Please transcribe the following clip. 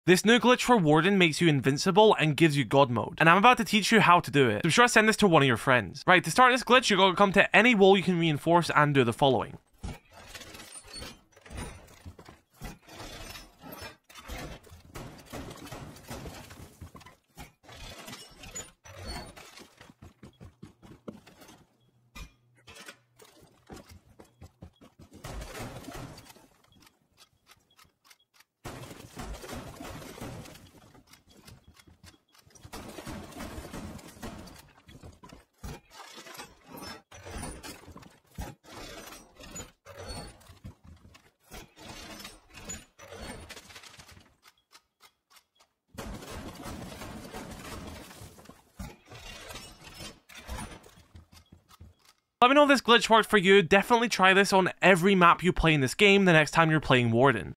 This new glitch for Warden makes you invincible and gives you God mode, and I'm about to teach you how to do it. So be sure to send this to one of your friends. Right, to start this glitch, you're going to come to any wall you can reinforce and do the following. Let me know if this glitch worked for you. Definitely try this on every map you play in this game the next time you're playing Warden.